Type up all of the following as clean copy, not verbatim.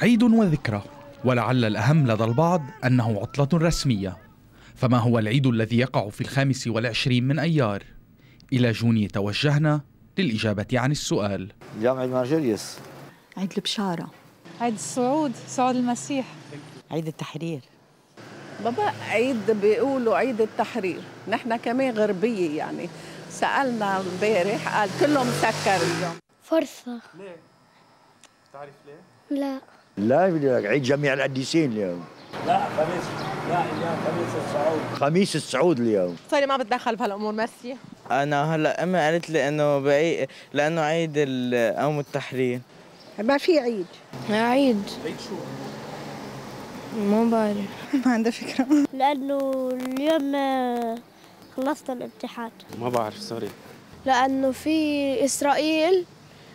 عيد وذكرى، ولعل الأهم لدى البعض أنه عطلة رسمية. فما هو العيد الذي يقع في 25 من أيار؟ إلى جوني توجهنا للإجابة عن السؤال. جامع المارجريس. عيد البشارة. عيد الصعود، صعود المسيح. عيد التحرير. بابا عيد بيقولوا عيد التحرير، نحن كمان غربية يعني. سألنا امبارح قال كله مسكر اليوم. فرصة. ليه؟ تعرف ليه؟ لا. لا بدي لك عيد جميع القديسين اليوم. لا خميس، لا اليوم خميس الصعود. خميس الصعود اليوم. صايرة ما بتدخل بهالامور ميرسي. انا هلا امي قالت لي انه لانه عيد قوم التحرير. ما في عيد. عيد شو؟ ما بعرف. ما عندي فكرة. لأنه اليوم خلصت الامتحان. ما بعرف سوري. لأنه في إسرائيل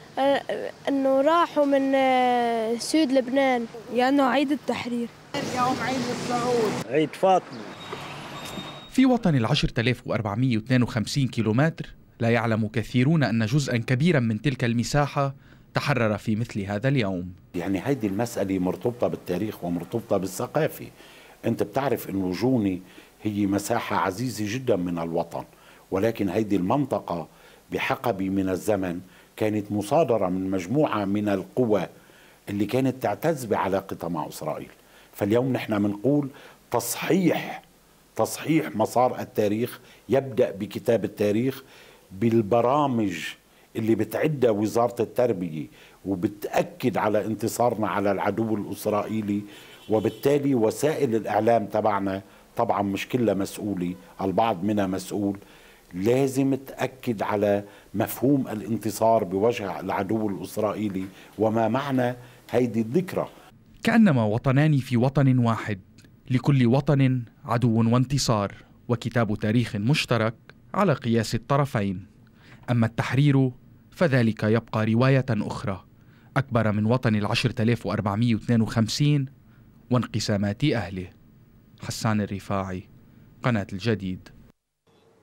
أنه راحوا من سود لبنان. لأنه عيد التحرير. يوم عيد الصعود. عيد فاطمة. في وطن 10,452 كيلومتر لا يعلم كثيرون أن جزءاً كبيراً من تلك المساحة تحرر في مثل هذا اليوم. يعني هيدي المسألة مرتبطة بالتاريخ ومرتبطة بالثقافة. أنت بتعرف أنه جوني هي مساحة عزيزة جدا من الوطن، ولكن هيدي المنطقة بحقبة من الزمن كانت مصادرة من مجموعة من القوى اللي كانت تعتز بعلاقتها مع إسرائيل. فاليوم نحن بنقول تصحيح مسار التاريخ يبدأ بكتاب التاريخ بالبرامج اللي بتعدها وزارة التربية وبتأكد على انتصارنا على العدو الإسرائيلي. وبالتالي وسائل الإعلام تبعنا طبعا مش كلها مسؤولة، البعض منها مسؤول، لازم تأكد على مفهوم الانتصار بوجه العدو الإسرائيلي وما معنى هيدي الذكرى. كأنما وطنان في وطن واحد، لكل وطن عدو وانتصار، وكتاب تاريخ مشترك على قياس الطرفين. أما التحرير فذلك يبقى رواية أخرى أكبر من وطن 10,452 وانقسامات أهله. حسان الرفاعي، قناة الجديد.